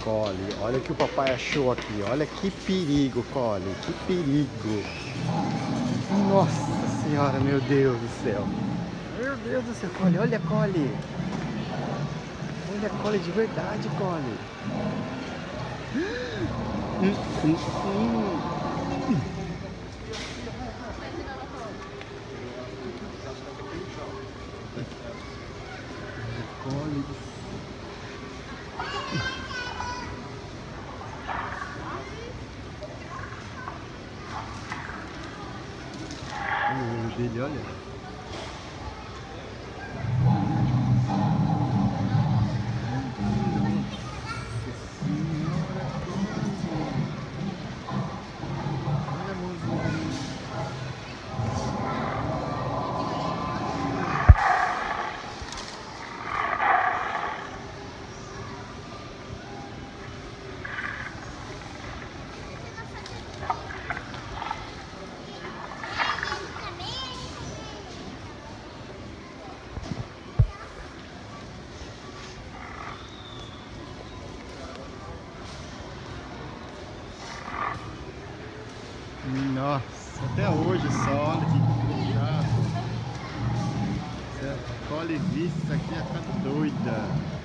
Collie. Olha o que o papai achou aqui. Olha que perigo, Collie. Que perigo. Nossa senhora, meu Deus do céu. Meu Deus do céu, Collie. Olha a Collie. Olha a Collie de verdade, Collie. Collie. O dele, olha. Nossa, até hoje só, olha que chato. Essa Collie vista aqui ia ficar doida.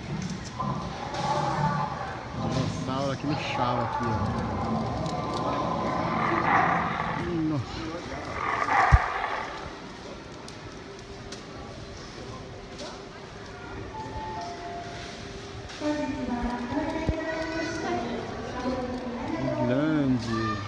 Dinossauro aqui no chão aqui, ó. Nossa. Que grande.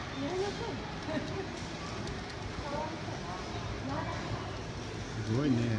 Foi, né?